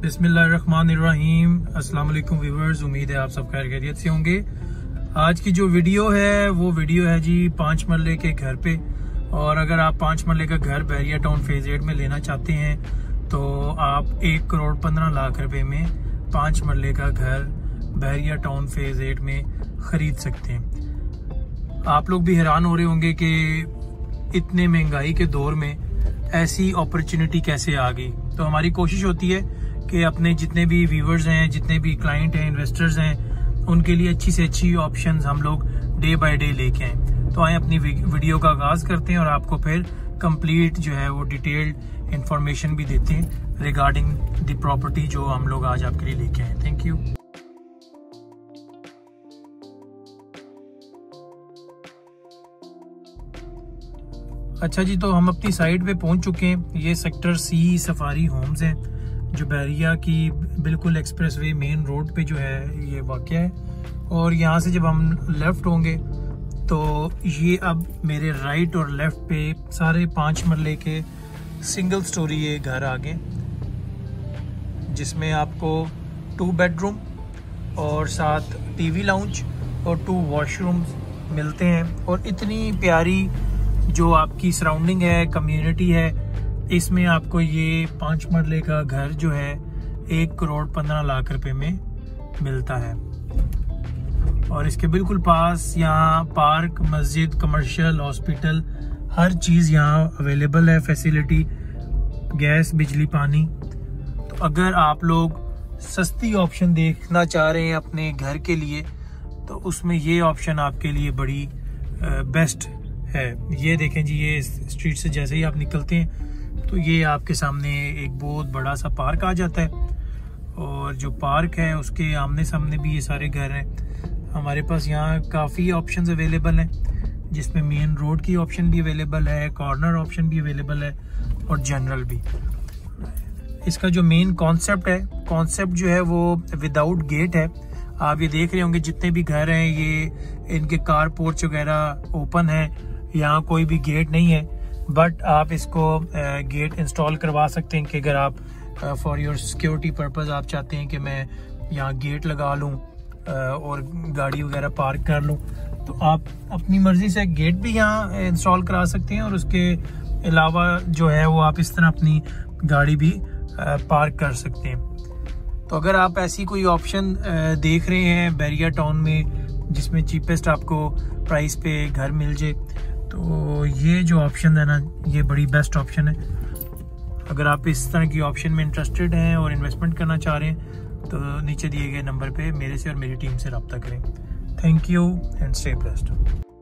बिस्मिल्लाहिर्रहमानिर्रहीम। अस्सलाम वालेकुम व्यूअर्स, उम्मीद है आप सब खैर खैरियत से होंगे। आज की जो वीडियो है वो वीडियो है जी 5 मरले के घर पे। और अगर आप 5 मरले का घर बहरिया टाउन फेज 8 में लेना चाहते हैं तो आप 1,15,00,000 रुपए में 5 मरले का घर बहरिया टाउन फेज 8 में खरीद सकते हैं। आप लोग भी हैरान हो रहे होंगे कि इतने महंगाई के दौर में ऐसी अपॉर्चुनिटी कैसे आ गई। तो हमारी कोशिश होती है कि अपने जितने भी व्यूअर्स हैं, जितने भी क्लाइंट हैं, इन्वेस्टर्स हैं, उनके लिए अच्छी से अच्छी ऑप्शंस हम लोग डे बाय डे लेके आए। तो आए अपनी वीडियो का आगाज करते हैं और आपको फिर कंप्लीट जो है वो डिटेल्ड इंफॉर्मेशन भी देते हैं रिगार्डिंग द प्रॉपर्टी जो हम लोग आज आपके लिए लेके आए। Thank you. अच्छा जी, तो हम अपनी साइट पे पहुंच चुके हैं। ये सेक्टर सी सफारी होम्स हैं जो बहरिया की बिल्कुल एक्सप्रेसवे मेन रोड पे जो है ये वाक़या है। और यहाँ से जब हम लेफ्ट होंगे तो ये अब मेरे राइट और लेफ्ट पे सारे 5 मरले के सिंगल स्टोरी ये घर आ गए, जिसमें आपको 2 बेडरूम और साथ टीवी लाउंज और 2 वॉशरूम्स मिलते हैं। और इतनी प्यारी जो आपकी सराउंडिंग है, कम्युनिटी है, इसमें आपको ये 5 मरले का घर जो है 1,15,00,000 रुपए में मिलता है। और इसके बिल्कुल पास यहाँ पार्क, मस्जिद, कमर्शियल, हॉस्पिटल, हर चीज़ यहाँ अवेलेबल है। फैसिलिटी, गैस, बिजली, पानी। तो अगर आप लोग सस्ती ऑप्शन देखना चाह रहे हैं अपने घर के लिए तो उसमें ये ऑप्शन आपके लिए बड़ी बेस्ट है। ये देखें जी, ये स्ट्रीट से जैसे ही आप निकलते हैं तो ये आपके सामने एक बहुत बड़ा सा पार्क आ जाता है। और जो पार्क है उसके आमने सामने भी ये सारे घर हैं। हमारे पास यहाँ काफ़ी ऑप्शंस अवेलेबल हैं, जिसमें मेन रोड की ऑप्शन भी अवेलेबल है, कॉर्नर ऑप्शन भी अवेलेबल है और जनरल भी। इसका जो मेन कॉन्सेप्ट जो है वो विदाउट गेट है। आप ये देख रहे होंगे जितने भी घर हैं ये इनके कार पोर्च वगैरह ओपन है, यहाँ कोई भी गेट नहीं है। बट आप इसको गेट इंस्टॉल करवा सकते हैं कि अगर आप फॉर योर सिक्योरिटी पर्पस आप चाहते हैं कि मैं यहाँ गेट लगा लूँ और गाड़ी वगैरह पार्क कर लूँ, तो आप अपनी मर्जी से गेट भी यहाँ इंस्टॉल करा सकते हैं। और उसके अलावा जो है वो आप इस तरह अपनी गाड़ी भी पार्क कर सकते हैं। तो अगर आप ऐसी कोई ऑप्शन देख रहे हैं बहरिया टाउन में जिसमें चीपेस्ट आपको प्राइस पे घर मिल जाए, तो ये जो ऑप्शन है ना, ये बड़ी बेस्ट ऑप्शन है। अगर आप इस तरह की ऑप्शन में इंटरेस्टेड हैं और इन्वेस्टमेंट करना चाह रहे हैं तो नीचे दिए गए नंबर पे मेरे से और मेरी टीम से रब्ता करें। Thank you and stay blessed.